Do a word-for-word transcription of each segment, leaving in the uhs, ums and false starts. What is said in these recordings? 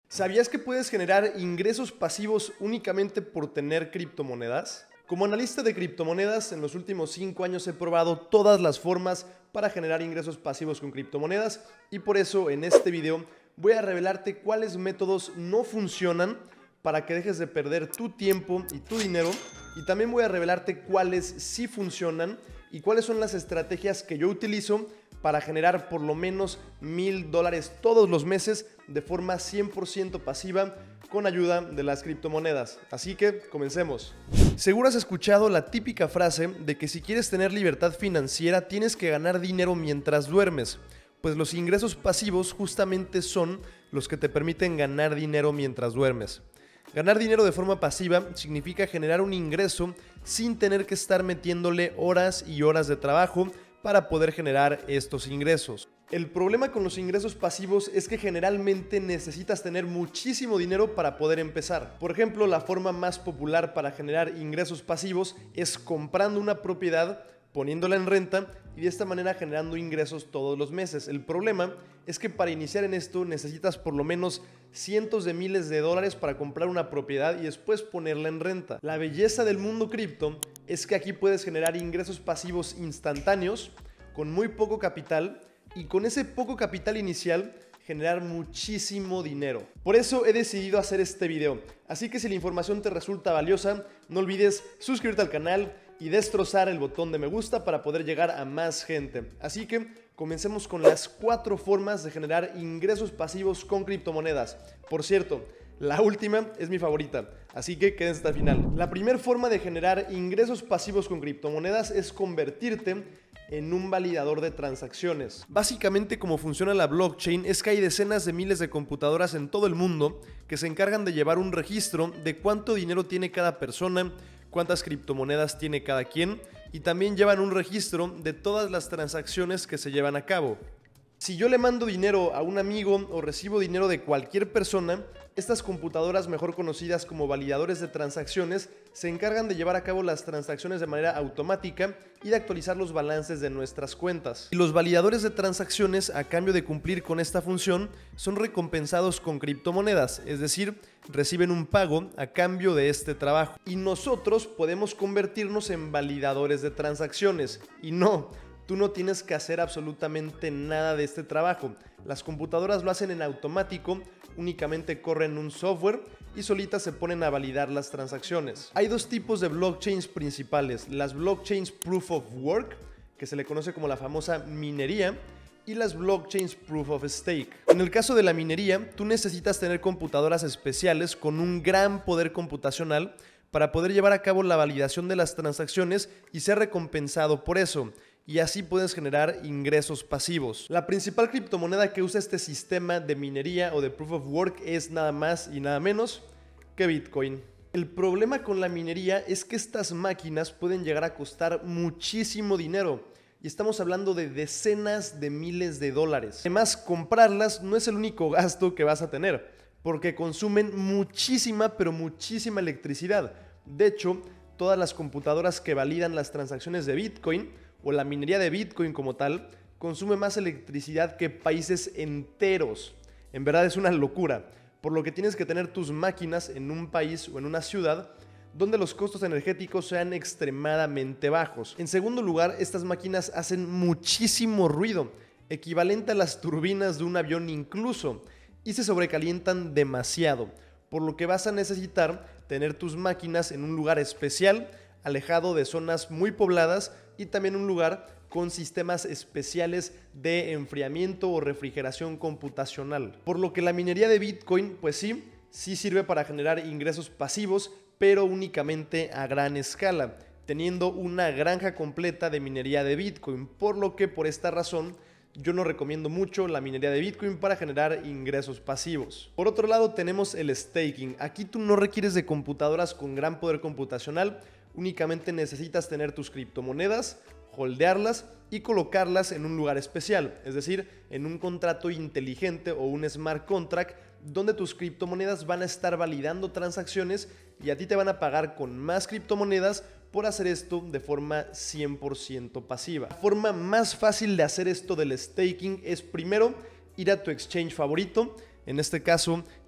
¿Sabías que puedes generar ingresos pasivos únicamente por tener criptomonedas? Como analista de criptomonedas, en los últimos cinco años he probado todas las formas para generar ingresos pasivos con criptomonedas y por eso en este video voy a revelarte cuáles métodos no funcionan para que dejes de perder tu tiempo y tu dinero, y también voy a revelarte cuáles sí funcionan y cuáles son las estrategias que yo utilizo para generar por lo menos mil dólares todos los meses de forma cien por ciento pasiva con ayuda de las criptomonedas. Así que comencemos. Seguro has escuchado la típica frase de que si quieres tener libertad financiera tienes que ganar dinero mientras duermes, pues los ingresos pasivos justamente son los que te permiten ganar dinero mientras duermes. Ganar dinero de forma pasiva significa generar un ingreso sin tener que estar metiéndole horas y horas de trabajo para poder generar estos ingresos. El problema con los ingresos pasivos es que generalmente necesitas tener muchísimo dinero para poder empezar. Por ejemplo, la forma más popular para generar ingresos pasivos es comprando una propiedad, poniéndola en renta y de esta manera generando ingresos todos los meses. El problema es que para iniciar en esto necesitas por lo menos cientos de miles de dólares para comprar una propiedad y después ponerla en renta. La belleza del mundo cripto es que aquí puedes generar ingresos pasivos instantáneos con muy poco capital y con ese poco capital inicial generar muchísimo dinero. Por eso he decidido hacer este video. Así que si la información te resulta valiosa, no olvides suscribirte al canal y destrozar el botón de me gusta para poder llegar a más gente. Así que comencemos con las cuatro formas de generar ingresos pasivos con criptomonedas. Por cierto, la última es mi favorita, así que quédense hasta el final. La primera forma de generar ingresos pasivos con criptomonedas es convertirte en un validador de transacciones. Básicamente, cómo funciona la blockchain es que hay decenas de miles de computadoras en todo el mundo que se encargan de llevar un registro de cuánto dinero tiene cada persona, cuántas criptomonedas tiene cada quien, y también llevan un registro de todas las transacciones que se llevan a cabo. Si yo le mando dinero a un amigo o recibo dinero de cualquier persona, estas computadoras, mejor conocidas como validadores de transacciones, se encargan de llevar a cabo las transacciones de manera automática y de actualizar los balances de nuestras cuentas. Y los validadores de transacciones, a cambio de cumplir con esta función, son recompensados con criptomonedas, es decir, reciben un pago a cambio de este trabajo. Y nosotros podemos convertirnos en validadores de transacciones. Y no, tú no tienes que hacer absolutamente nada de este trabajo. Las computadoras lo hacen en automático, únicamente corren un software y solitas se ponen a validar las transacciones. Hay dos tipos de blockchains principales: las blockchains Proof of Work, que se le conoce como la famosa minería, y las blockchains Proof of Stake. En el caso de la minería, tú necesitas tener computadoras especiales con un gran poder computacional para poder llevar a cabo la validación de las transacciones y ser recompensado por eso. Y así puedes generar ingresos pasivos. La principal criptomoneda que usa este sistema de minería o de Proof of Work es nada más y nada menos que Bitcoin. El problema con la minería es que estas máquinas pueden llegar a costar muchísimo dinero. Y estamos hablando de decenas de miles de dólares. Además, comprarlas no es el único gasto que vas a tener, porque consumen muchísima, pero muchísima electricidad. De hecho, todas las computadoras que validan las transacciones de Bitcoin o la minería de Bitcoin como tal, consume más electricidad que países enteros. En verdad es una locura, por lo que tienes que tener tus máquinas en un país o en una ciudad donde los costos energéticos sean extremadamente bajos. En segundo lugar, estas máquinas hacen muchísimo ruido, equivalente a las turbinas de un avión incluso, y se sobrecalientan demasiado, por lo que vas a necesitar tener tus máquinas en un lugar especial, alejado de zonas muy pobladas, y también un lugar con sistemas especiales de enfriamiento o refrigeración computacional. Por lo que la minería de Bitcoin, pues sí, sí sirve para generar ingresos pasivos, pero únicamente a gran escala, teniendo una granja completa de minería de Bitcoin, por lo que por esta razón yo no recomiendo mucho la minería de Bitcoin para generar ingresos pasivos. Por otro lado tenemos el staking. Aquí tú no requieres de computadoras con gran poder computacional, únicamente necesitas tener tus criptomonedas, holdearlas y colocarlas en un lugar especial, es decir, en un contrato inteligente o un smart contract donde tus criptomonedas van a estar validando transacciones y a ti te van a pagar con más criptomonedas por hacer esto de forma cien por ciento pasiva. La forma más fácil de hacer esto del staking es primero ir a tu exchange favorito. En este caso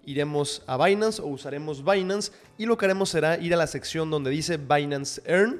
iremos a Binance o usaremos Binance y lo que haremos será ir a la sección donde dice Binance Earn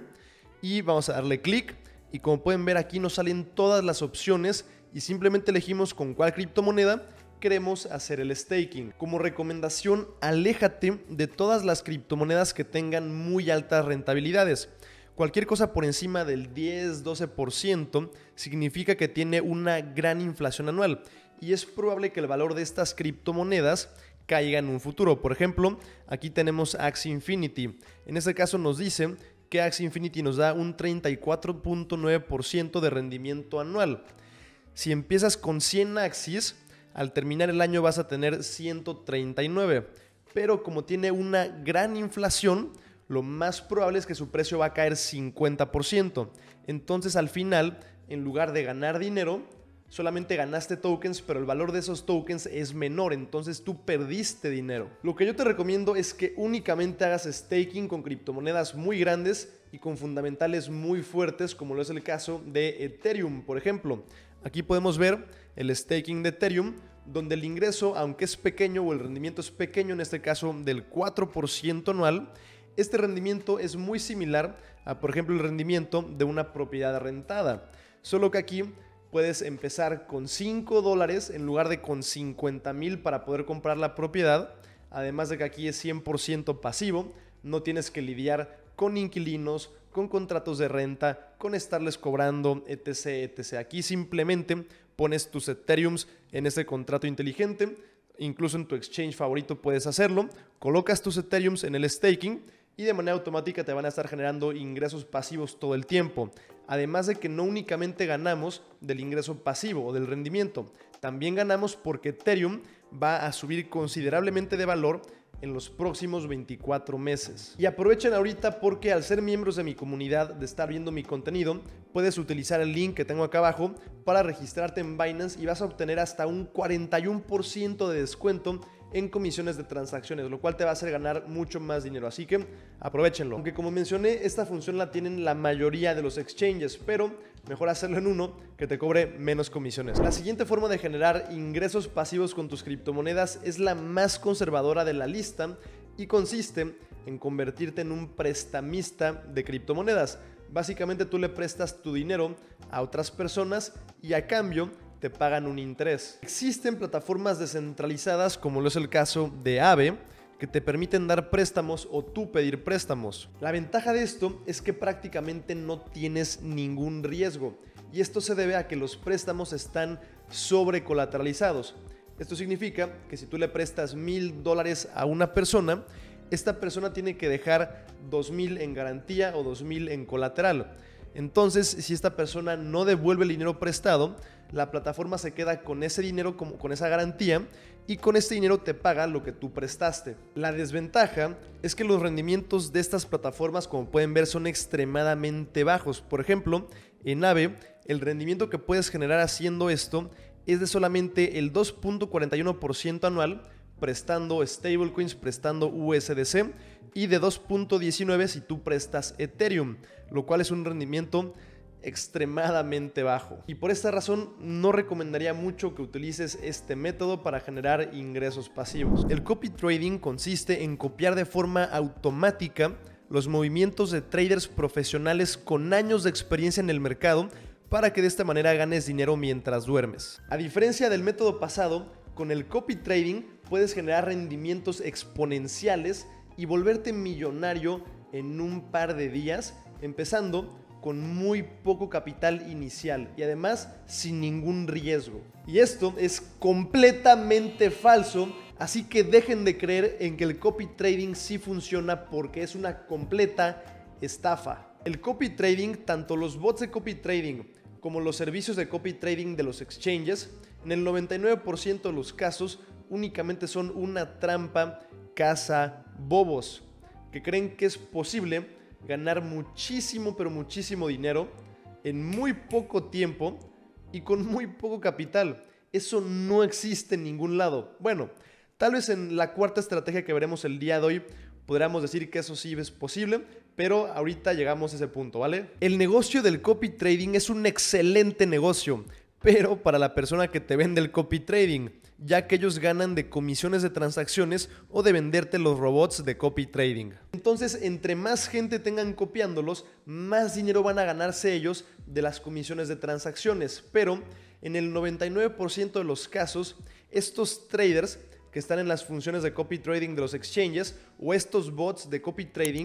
y vamos a darle clic y como pueden ver aquí nos salen todas las opciones y simplemente elegimos con cuál criptomoneda queremos hacer el staking. Como recomendación, aléjate de todas las criptomonedas que tengan muy altas rentabilidades. Cualquier cosa por encima del diez, doce por ciento significa que tiene una gran inflación anual y es probable que el valor de estas criptomonedas caiga en un futuro. Por ejemplo, aquí tenemos Axie Infinity. En este caso nos dice que Axie Infinity nos da un treinta y cuatro punto nueve por ciento de rendimiento anual. Si empiezas con cien Axies, al terminar el año vas a tener ciento treinta y nueve, pero como tiene una gran inflación, lo más probable es que su precio va a caer cincuenta por ciento. Entonces al final, en lugar de ganar dinero, solamente ganaste tokens, pero el valor de esos tokens es menor, entonces tú perdiste dinero. Lo que yo te recomiendo es que únicamente hagas staking con criptomonedas muy grandes y con fundamentales muy fuertes, como lo es el caso de Ethereum, por ejemplo. Aquí podemos ver el staking de Ethereum, donde el ingreso, aunque es pequeño o el rendimiento es pequeño, en este caso del cuatro por ciento anual, este rendimiento es muy similar a, por ejemplo, el rendimiento de una propiedad rentada. Solo que aquí puedes empezar con cinco dólares en lugar de con cincuenta mil para poder comprar la propiedad. Además de que aquí es cien por ciento pasivo, no tienes que lidiar con inquilinos, con contratos de renta, con estarles cobrando, etc, etcétera. Aquí simplemente pones tus Ethereums en ese contrato inteligente, incluso en tu exchange favorito puedes hacerlo, colocas tus Ethereums en el staking y de manera automática te van a estar generando ingresos pasivos todo el tiempo. Además de que no únicamente ganamos del ingreso pasivo o del rendimiento, también ganamos porque Ethereum va a subir considerablemente de valor en los próximos veinticuatro meses. Y aprovechen ahorita porque al ser miembros de mi comunidad, de estar viendo mi contenido, puedes utilizar el link que tengo acá abajo para registrarte en Binance y vas a obtener hasta un cuarenta y uno por ciento de descuento en comisiones de transacciones, lo cual te va a hacer ganar mucho más dinero, así que aprovechenlo. Aunque como mencioné, esta función la tienen la mayoría de los exchanges, pero mejor hacerlo en uno que te cobre menos comisiones. La siguiente forma de generar ingresos pasivos con tus criptomonedas es la más conservadora de la lista y consiste en convertirte en un prestamista de criptomonedas. Básicamente tú le prestas tu dinero a otras personas y a cambio te pagan un interés. Existen plataformas descentralizadas como lo es el caso de Aave que te permiten dar préstamos o tú pedir préstamos. La ventaja de esto es que prácticamente no tienes ningún riesgo y esto se debe a que los préstamos están sobrecolateralizados. Esto significa que si tú le prestas mil dólares a una persona, esta persona tiene que dejar dos mil en garantía o dos mil en colateral. Entonces, si esta persona no devuelve el dinero prestado, la plataforma se queda con ese dinero, con esa garantía, y con este dinero te paga lo que tú prestaste. La desventaja es que los rendimientos de estas plataformas, como pueden ver, son extremadamente bajos. Por ejemplo, en Aave, el rendimiento que puedes generar haciendo esto es de solamente el dos punto cuarenta y uno por ciento anual, prestando stablecoins, prestando U S D C, y de dos punto diecinueve si tú prestas Ethereum, lo cual es un rendimiento extremadamente bajo. Y por esta razón no recomendaría mucho que utilices este método para generar ingresos pasivos. El copy trading consiste en copiar de forma automática los movimientos de traders profesionales con años de experiencia en el mercado para que de esta manera ganes dinero mientras duermes. A diferencia del método pasado, con el copy trading puedes generar rendimientos exponenciales y volverte millonario en un par de días, empezando con muy poco capital inicial y además sin ningún riesgo. Y esto es completamente falso, así que dejen de creer en que el copy trading sí funciona porque es una completa estafa. El copy trading, tanto los bots de copy trading como los servicios de copy trading de los exchanges, en el noventa y nueve por ciento de los casos únicamente son una trampa caza bobos que creen que es posible ganar muchísimo, pero muchísimo dinero en muy poco tiempo y con muy poco capital. Eso no existe en ningún lado. Bueno, tal vez en la cuarta estrategia que veremos el día de hoy podríamos decir que eso sí es posible, pero ahorita llegamos a ese punto, ¿vale? El negocio del copy trading es un excelente negocio, pero para la persona que te vende el copy trading, ya que ellos ganan de comisiones de transacciones o de venderte los robots de copy trading. Entonces, entre más gente tengan copiándolos, más dinero van a ganarse ellos de las comisiones de transacciones. Pero en el noventa y nueve por ciento de los casos, estos traders que están en las funciones de copy trading de los exchanges o estos bots de copy trading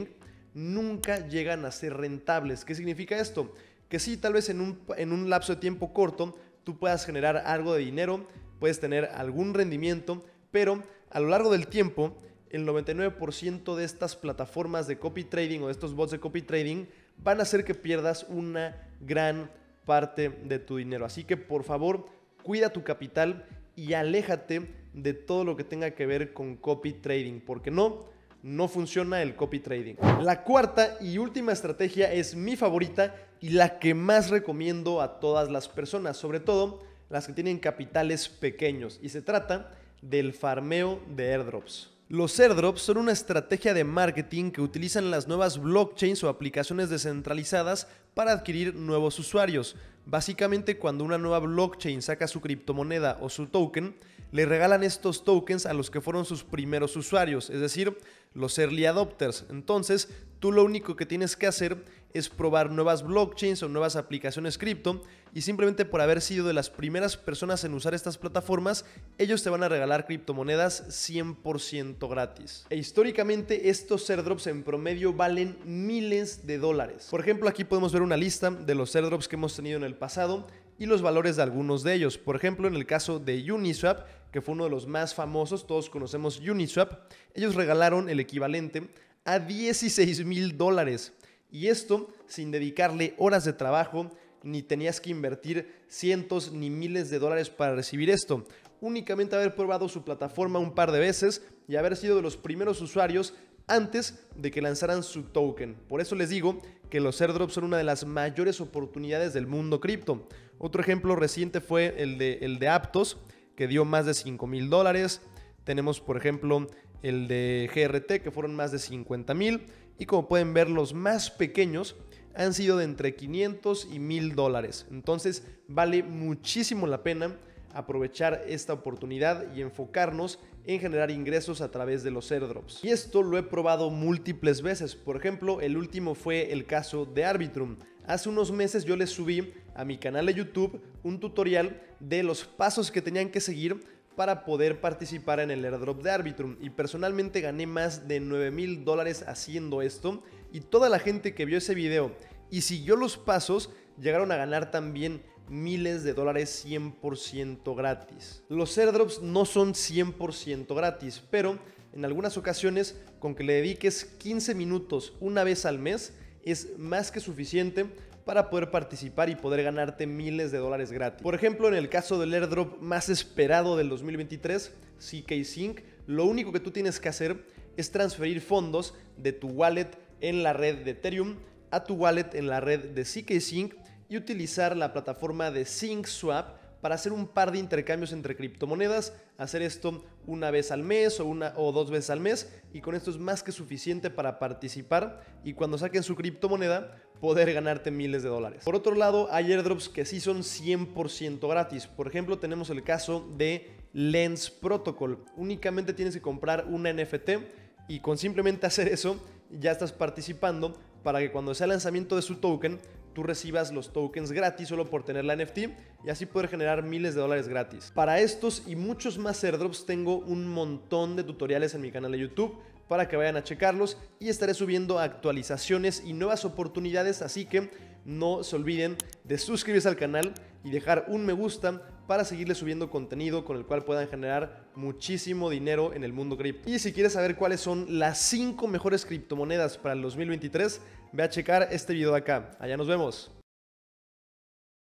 nunca llegan a ser rentables. ¿Qué significa esto? Que sí, tal vez en un, en un lapso de tiempo corto tú puedas generar algo de dinero, puedes tener algún rendimiento, pero a lo largo del tiempo el noventa y nueve por ciento de estas plataformas de copy trading o de estos bots de copy trading van a hacer que pierdas una gran parte de tu dinero. Así que por favor, cuida tu capital y aléjate de todo lo que tenga que ver con copy trading, porque no, no funciona el copy trading. La cuarta y última estrategia es mi favorita y la que más recomiendo a todas las personas, sobre todo las que tienen capitales pequeños, y se trata del farmeo de airdrops. Los airdrops son una estrategia de marketing que utilizan las nuevas blockchains o aplicaciones descentralizadas para adquirir nuevos usuarios. Básicamente, cuando una nueva blockchain saca su criptomoneda o su token, le regalan estos tokens a los que fueron sus primeros usuarios, es decir, los early adopters. Entonces, tú lo único que tienes que hacer es probar nuevas blockchains o nuevas aplicaciones cripto, y simplemente por haber sido de las primeras personas en usar estas plataformas, ellos te van a regalar criptomonedas cien por ciento gratis. E históricamente estos airdrops en promedio valen miles de dólares. Por ejemplo, aquí podemos ver una lista de los airdrops que hemos tenido en el pasado y los valores de algunos de ellos. Por ejemplo, en el caso de Uniswap, que fue uno de los más famosos, todos conocemos Uniswap, ellos regalaron el equivalente a dieciséis mil dólares. Y esto sin dedicarle horas de trabajo, ni tenías que invertir cientos ni miles de dólares para recibir esto. Únicamente haber probado su plataforma un par de veces y haber sido de los primeros usuarios antes de que lanzaran su token. Por eso les digo que los airdrops son una de las mayores oportunidades del mundo cripto. Otro ejemplo reciente fue el de, el de Aptos, que dio más de cinco mil dólares. Tenemos, por ejemplo, el de G R T, que fueron más de cincuenta mil. Y como pueden ver, los más pequeños han sido de entre quinientos y mil dólares. Entonces vale muchísimo la pena aprovechar esta oportunidad y enfocarnos en generar ingresos a través de los airdrops. Y esto lo he probado múltiples veces. Por ejemplo, el último fue el caso de Arbitrum. Hace unos meses yo les subí a mi canal de YouTube un tutorial de los pasos que tenían que seguir para poder participar en el airdrop de Arbitrum, y personalmente gané más de nueve mil dólares haciendo esto, y toda la gente que vio ese video y siguió los pasos llegaron a ganar también miles de dólares cien por ciento gratis. Los airdrops no son cien por ciento gratis, pero en algunas ocasiones con que le dediques quince minutos una vez al mes es más que suficiente para poder participar y poder ganarte miles de dólares gratis. Por ejemplo, en el caso del airdrop más esperado del dos mil veintitrés, C K Sync, lo único que tú tienes que hacer es transferir fondos de tu wallet en la red de Ethereum a tu wallet en la red de C K Sync y utilizar la plataforma de SyncSwap para hacer un par de intercambios entre criptomonedas, hacer esto una vez al mes o, una, o dos veces al mes, y con esto es más que suficiente para participar y cuando saquen su criptomoneda poder ganarte miles de dólares. Por otro lado, hay airdrops que sí son cien por ciento gratis. Por ejemplo, tenemos el caso de Lens Protocol. Únicamente tienes que comprar una N F T y con simplemente hacer eso ya estás participando para que cuando sea el lanzamiento de su token tú recibas los tokens gratis solo por tener la N F T y así poder generar miles de dólares gratis. Para estos y muchos más airdrops tengo un montón de tutoriales en mi canal de YouTube para que vayan a checarlos, y estaré subiendo actualizaciones y nuevas oportunidades, así que no se olviden de suscribirse al canal y dejar un me gusta para seguirles subiendo contenido con el cual puedan generar muchísimo dinero en el mundo cripto. Y si quieres saber cuáles son las cinco mejores criptomonedas para el dos mil veintitrés, ve a checar este video de acá. Allá nos vemos.